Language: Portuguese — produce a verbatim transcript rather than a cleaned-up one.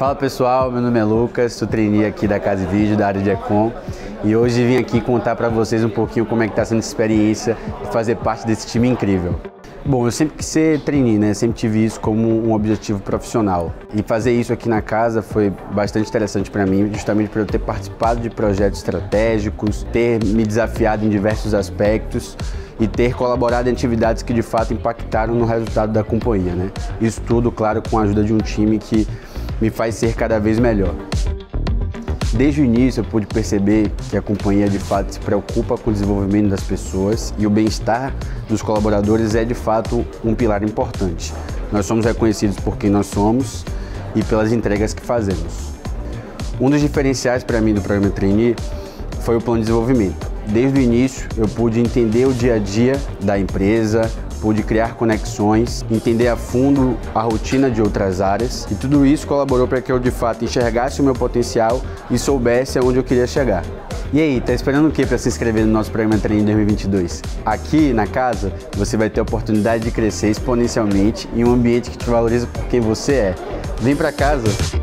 Fala pessoal, meu nome é Lucas, sou trainee aqui da Casa e Vídeo, da área de Econ, e hoje vim aqui contar para vocês um pouquinho como é que está sendo essa experiência de fazer parte desse time incrível. Bom, eu sempre quis ser trainee, né? Sempre tive isso como um objetivo profissional. E fazer isso aqui na casa foi bastante interessante para mim, justamente por eu ter participado de projetos estratégicos, ter me desafiado em diversos aspectos e ter colaborado em atividades que de fato impactaram no resultado da companhia, né? Isso tudo, claro, com a ajuda de um time que me faz ser cada vez melhor. Desde o início eu pude perceber que a companhia de fato se preocupa com o desenvolvimento das pessoas e o bem-estar dos colaboradores é de fato um pilar importante. Nós somos reconhecidos por quem nós somos e pelas entregas que fazemos. Um dos diferenciais para mim do programa Trainee foi o plano de desenvolvimento. Desde o início eu pude entender o dia a dia da empresa, pude criar conexões, entender a fundo a rotina de outras áreas e tudo isso colaborou para que eu de fato enxergasse o meu potencial e soubesse aonde eu queria chegar. E aí, tá esperando o que para se inscrever no nosso programa Trainee dois mil e vinte e dois? Aqui na casa você vai ter a oportunidade de crescer exponencialmente em um ambiente que te valoriza por quem você é. Vem para casa!